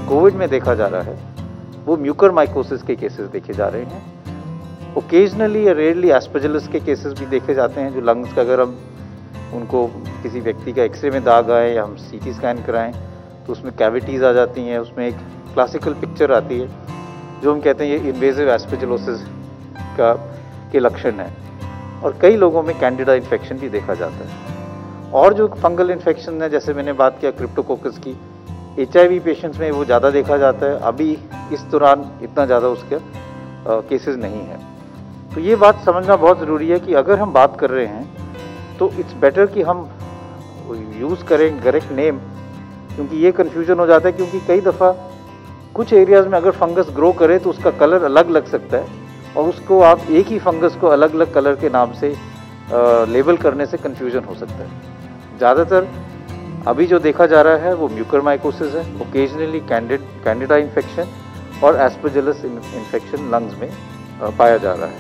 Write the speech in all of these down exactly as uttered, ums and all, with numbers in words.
Covid में देखा जा रहा है वो म्यूकरमाइकोसिस के केसेस देखे जा रहे हैं। ओकेजनली या रेयरली एस्परजिलस के केसेस भी देखे जाते हैं, जो लंग्स का अगर हम उनको किसी व्यक्ति का एक्सरे में दाग आए या हम सीटी स्कैन कराएं तो उसमें कैविटीज़ आ जाती हैं, उसमें एक क्लासिकल पिक्चर आती है जो हम कहते हैं ये इन्वेजिव एस्परजिलोसिस का के लक्षण है। और कई लोगों में कैंडिडा इन्फेक्शन भी देखा जाता है। और जो फंगल इन्फेक्शन है, जैसे मैंने बात किया क्रिप्टोकोकस की, एच आई वी पेशेंट्स में वो ज़्यादा देखा जाता है। अभी इस दौरान इतना ज़्यादा उसके केसेस नहीं है। तो ये बात समझना बहुत ज़रूरी है कि अगर हम बात कर रहे हैं तो इट्स बेटर कि हम यूज़ करें करेक्ट नेम, क्योंकि ये कन्फ्यूजन हो जाता है। क्योंकि कई दफ़ा कुछ एरियाज़ में अगर फंगस ग्रो करे तो उसका कलर अलग लग सकता है और उसको आप एक ही फंगस को अलग अलग कलर के नाम से आ, लेबल करने से कन्फ्यूजन हो सकता है। ज़्यादातर अभी जो देखा जा रहा है वो म्यूकरमाइकोसिस है, ओकेजनली कैंडिड कैंडिडा इन्फेक्शन और एस्परजिलस इन्फेक्शन लंग्स में आ, पाया जा रहा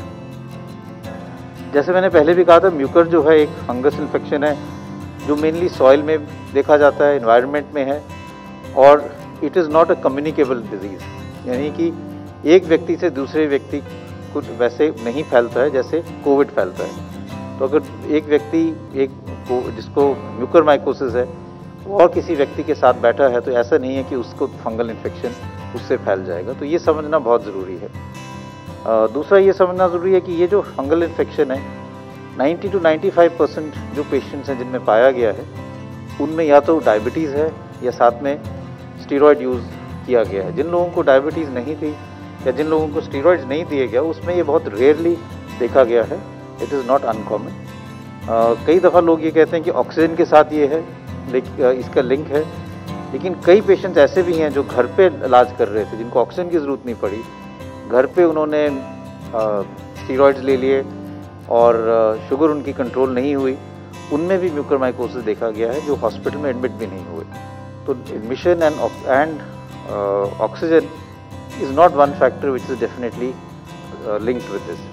है। जैसे मैंने पहले भी कहा था, म्यूकर जो है एक फंगस इन्फेक्शन है जो मेनली सॉइल में देखा जाता है, एनवायरनमेंट में है, और it is not a communicable disease, यानी कि एक व्यक्ति से दूसरे व्यक्ति को वैसे नहीं फैलता है जैसे कोविड फैलता है। तो अगर एक व्यक्ति एक को जिसको म्यूकरमाइकोसिस है और किसी व्यक्ति के साथ बैठा है तो ऐसा नहीं है कि उसको फंगल इन्फेक्शन उससे फैल जाएगा। तो ये समझना बहुत ज़रूरी है। आ, दूसरा ये समझना ज़रूरी है कि ये जो फंगल इन्फेक्शन है नब्बे टू पचानवे परसेंट जो पेशेंट्स हैं जिनमें पाया गया है उनमें या तो डायबिटीज़ है या साथ में स्टीरॉयड यूज़ किया गया है। जिन लोगों को डायबिटीज़ नहीं थी या जिन लोगों को स्टीरॉयड्स नहीं दिए गया उसमें ये बहुत रेयरली देखा गया है। It is not uncommon. कई दफ़ा लोग ये कहते हैं कि ऑक्सीजन के साथ ये है, लेकिन इसका लिंक है, लेकिन कई पेशेंट्स ऐसे भी हैं जो घर पे इलाज कर रहे थे जिनको ऑक्सीजन की ज़रूरत नहीं पड़ी, घर पे उन्होंने स्टीरॉयड्स ले लिए और शुगर उनकी कंट्रोल नहीं हुई, उनमें भी म्यूकरमाइकोसिस देखा गया है, जो हॉस्पिटल में एडमिट भी नहीं हुए। तो admission and and oxygen is not one factor which is definitely linked with this.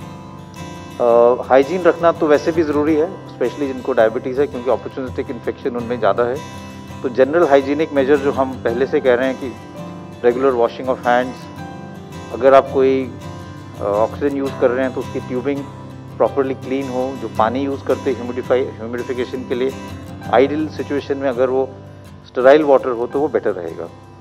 Hygiene रखना तो वैसे भी ज़रूरी है, स्पेशली जिनको डायबिटीज़ है, क्योंकि अपॉर्चुनिस्टिक इन्फेक्शन उनमें ज़्यादा है। तो जनरल हाइजीनिक मेजर जो हम पहले से कह रहे हैं कि रेगुलर वॉशिंग ऑफ हैंड्स, अगर आप कोई ऑक्सीजन यूज़ कर रहे हैं तो उसकी ट्यूबिंग प्रॉपरली क्लीन हो, जो पानी यूज़ करते हैं ह्यूमिडिफाई ह्यूमिडिफिकेशन के लिए आइडियल सिचुएशन में अगर वो स्टेराइल वाटर हो तो वो बेटर रहेगा।